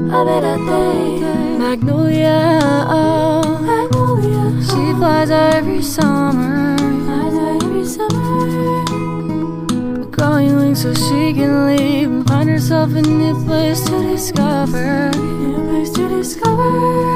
I bet I think Magnolia, oh. Magnolia, She flies out every summer, growing wings so she can leave and find herself a new place to discover. new place to discover.